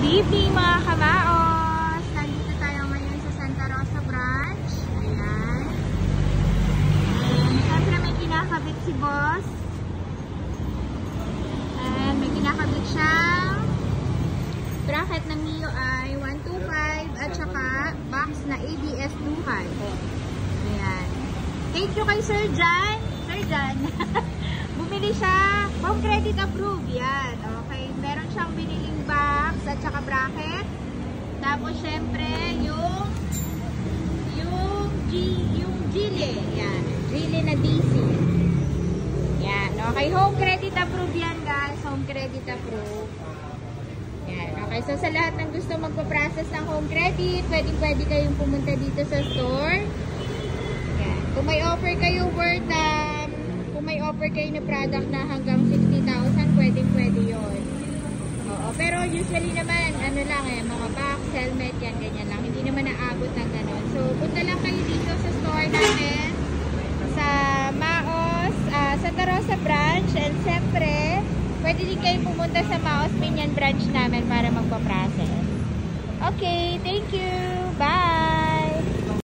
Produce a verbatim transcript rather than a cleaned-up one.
evening mga kamaos! Nandito tayo ngayon sa Santa Rosa branch. Ayan. And syempre may kinakabit si boss. And may kinakabit siyang bracket ng Mio I one two five at saka box na A B S Duhan. Ayan. Thank you kay Sir Jan. Sir Jan. Bumili siya. Home credit approved. Yan. Okay. Meron siyang biniling box at saka bracket. Tapos syempre yung yung G yung Gile. Yan. Gile na D C. Yan. Okay. Home credit approved yan guys. Home credit approved. Yan. Okay. So sa lahat ng gusto magpa-process ng home credit, pwedeng pwede kayong pumunta dito sa store. Yan. Kung may offer kayo worth um, kung may offer kayo na product na hanggang sixty thousand, pwedeng pwede yun. Oo, pero usually naman, ano lang eh, mga box, helmet, yan, ganyan lang. Hindi naman naabot ng ganon. So, punta lang kayo dito sa store namin, sa Maos, uh, Santa Rosa branch, and siyempre, pwede din kayo pumunta sa Maos Pinyan branch namin para magpa-process. Okay, thank you! Bye!